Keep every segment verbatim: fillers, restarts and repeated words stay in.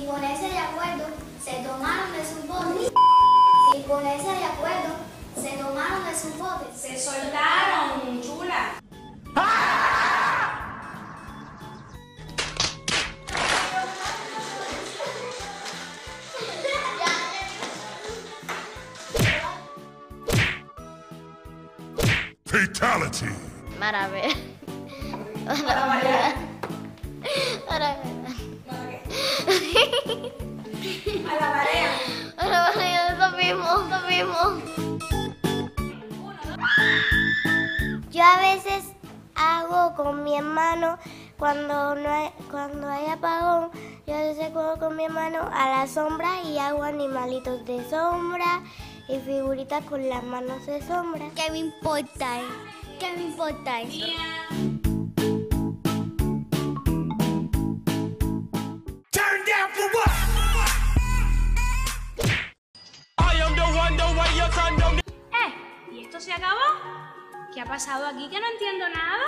Sin ponerse de acuerdo, se tomaron de sus botes. Sin ponerse de acuerdo, se tomaron de sus botes. Se soltaron, chula. Fatality. Maravilla. Maravilla. Maravilla. A la marea. Maravilla, eso mismo, eso mismo. Yo a veces hago con mi hermano, cuando no hay, cuando hay apagón, yo a veces juego con mi hermano a la sombra y hago animalitos de sombra y figuritas con las manos de sombra. ¿Qué me importa? ¿Qué me importa eso? Turn down for what? I am the one, the way your son don't. Eh, ¿y esto se acabó? ¿Qué ha pasado aquí que no entiendo nada?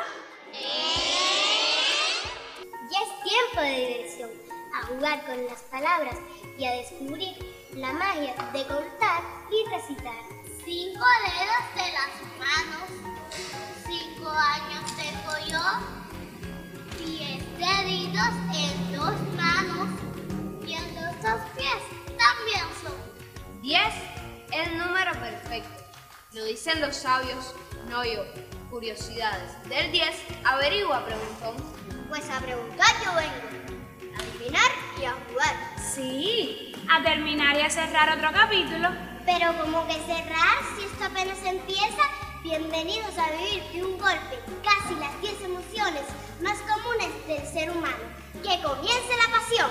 Ya es tiempo de diversión, a jugar con las palabras y a descubrir la magia de contar y recitar. Cinco dedos de las manos, cinco años tengo yo, diez deditos en dos manos y en los dos pies también son. diez es el número perfecto. Lo dicen los sabios, no yo. Curiosidades. Del diez, averigua, preguntón. Pues a preguntar yo vengo, a adivinar y a jugar. Sí, a terminar y a cerrar otro capítulo. Pero como que cerrar, si esto apenas empieza, bienvenidos a vivir de un golpe casi las diez emociones más comunes del ser humano. ¡Que comience la pasión!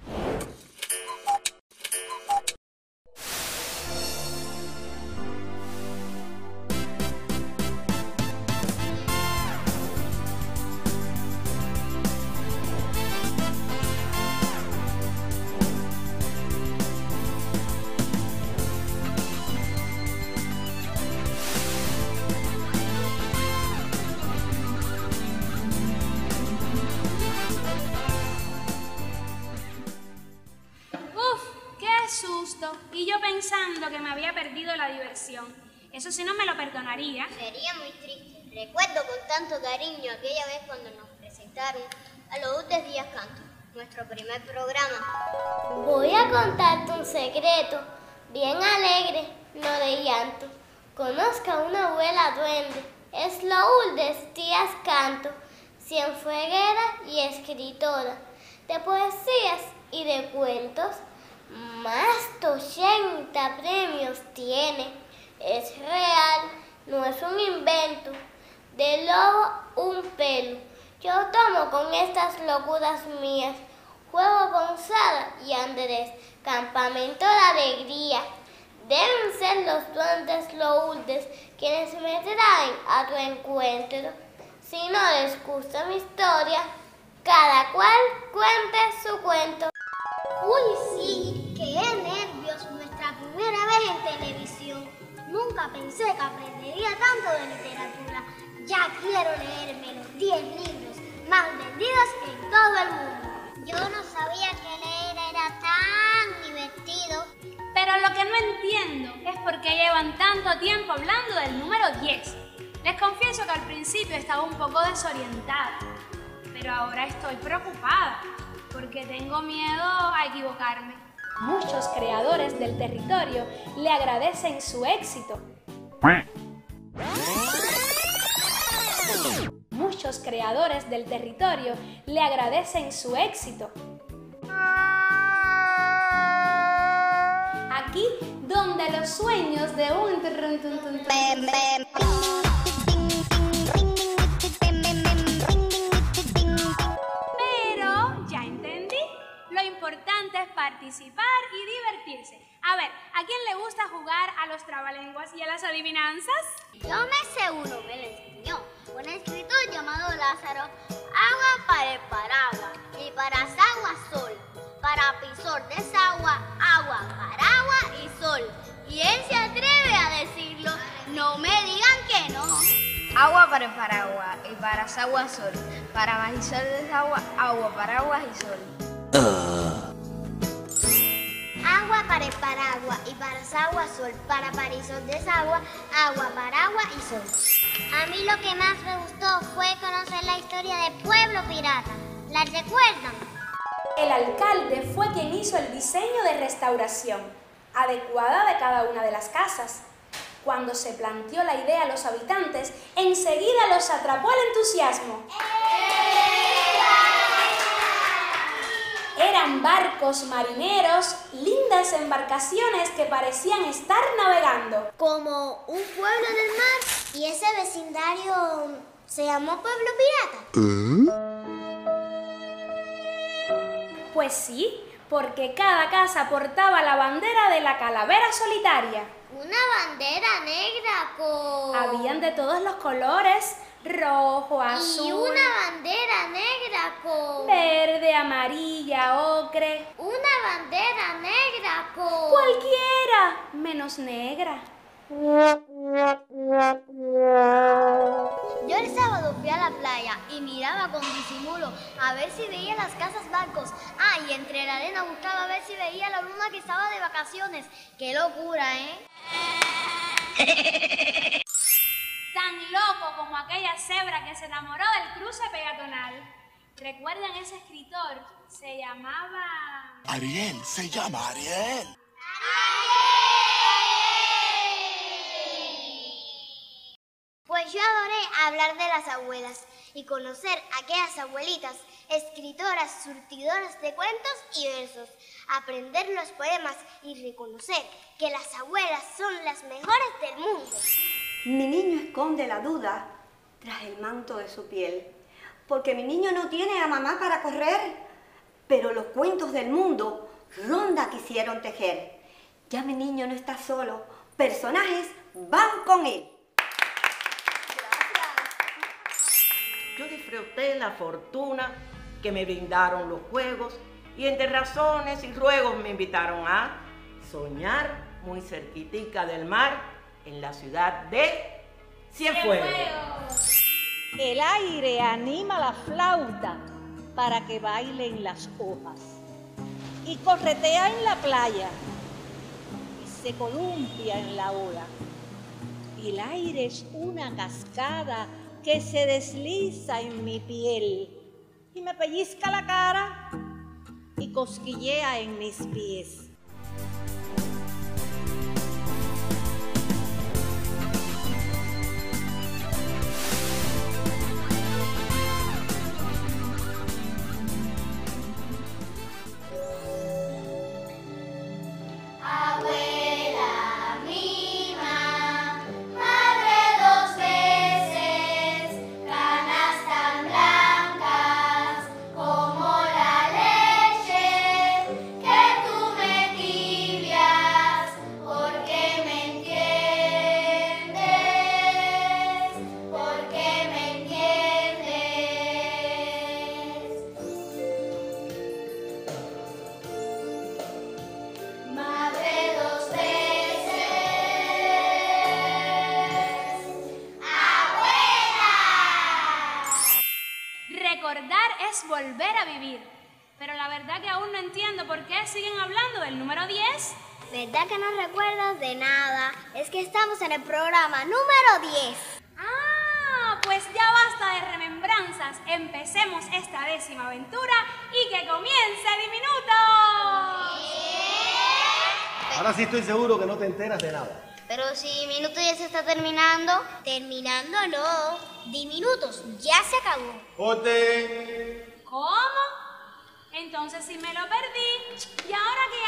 Y yo pensando que me había perdido la diversión. Eso sí no me lo perdonaría. Sería muy triste. Recuerdo con tanto cariño aquella vez cuando nos presentaron a Lourdes Díaz Canto, nuestro primer programa. Voy a contarte un secreto, bien alegre, no de llanto. Conozca a una abuela duende, es Lourdes Díaz Canto, cienfueguera y escritora de poesías y de cuentos. Más de ochenta premios tiene, es real, no es un invento, de lobo un pelo. Yo tomo con estas locuras mías, juego con Sara y Andrés, campamento de alegría. Deben ser los duendes Lourdes quienes me traen a tu encuentro. Si no les gusta mi historia, cada cual cuente su cuento. Uy, sí, qué nervios, nuestra primera vez en televisión. Nunca pensé que aprendería tanto de literatura. Ya quiero leerme los diez libros más vendidos en todo el mundo. Yo no sabía que leer era tan divertido. Pero lo que no entiendo es por qué llevan tanto tiempo hablando del número diez. Les confieso que al principio estaba un poco desorientada, pero ahora estoy preocupada porque tengo miedo a equivocarme. Muchos creadores del territorio le agradecen su éxito. Muchos creadores del territorio le agradecen su éxito. Aquí donde los sueños de un... Pero ya entendí. Lo importante es participar y divertirse. A ver, ¿a quién le gusta jugar a los trabalenguas y a las adivinanzas? Yo me sé uno, me lo enseñó un escritor llamado Lázaro. Agua para el paraguas y para agua sol. Para pisor desagua, agua, paraguas y sol. Y él se atreve a decirlo, no me digan que no. Agua para el paraguas y para agua sol. Para bajizor desagua, agua, paraguas y sol. Uh. pared, paraguas, y para agua, sol, para parisol, desagua, agua, paraguas y sol. A mí lo que más me gustó fue conocer la historia de Pueblo Pirata. ¿La recuerdan? El alcalde fue quien hizo el diseño de restauración adecuada de cada una de las casas. Cuando se planteó la idea a los habitantes, enseguida los atrapó el entusiasmo. Eran barcos marineros, lindas embarcaciones que parecían estar navegando. Como un pueblo en el mar. ¿Y ese vecindario se llamó Pueblo Pirata? Pues sí, porque cada casa portaba la bandera de la calavera solitaria. Una bandera negra con... Habían de todos los colores, rojo, azul... Y una bandera negra con... verde, amarilla, ocre... Una bandera negra con... Cualquiera, menos negra. Yo el sábado fui a la playa y miraba con disimulo a ver si veía las casas barcos. Ah, y entre la arena buscaba a ver si veía la luna que estaba de vacaciones. ¡Qué locura, eh! Tan loco como aquella cebra que se enamoró del cruce peatonal. ¿Recuerdan ese escritor? Se llamaba... Ariel, se llama Ariel. Pues yo adoré hablar de las abuelas y conocer a aquellas abuelitas, escritoras, surtidoras de cuentos y versos, aprender los poemas y reconocer que las abuelas son las mejores del mundo. Mi niño esconde la duda tras el manto de su piel, porque mi niño no tiene a mamá para correr, pero los cuentos del mundo ronda quisieron tejer. Ya mi niño no está solo, personajes van con él. Yo disfruté la fortuna que me brindaron los juegos y entre razones y ruegos me invitaron a soñar muy cerquitica del mar en la ciudad de Cienfuegos. El aire anima la flauta para que bailen las hojas y corretea en la playa y se columpia en la ola. Y el aire es una cascada que se desliza en mi piel y me pellizca la cara y cosquillea en mis pies. Recordar es volver a vivir. Pero la verdad que aún no entiendo por qué siguen hablando del número diez. ¿Verdad que no recuerdas de nada? Es que estamos en el programa número diez. Ah, pues ya basta de remembranzas. Empecemos esta décima aventura y que comience Diminuto. Ahora sí estoy seguro que no te enteras de nada. Pero si minuto ya se está terminando. Terminando no. Diminutos, ya se acabó. ¡Jote! ¿Cómo? Entonces si me lo perdí, ¿y ahora qué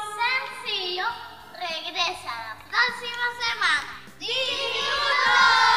hago? Sencillo, regresa la próxima semana. ¡Diminutos!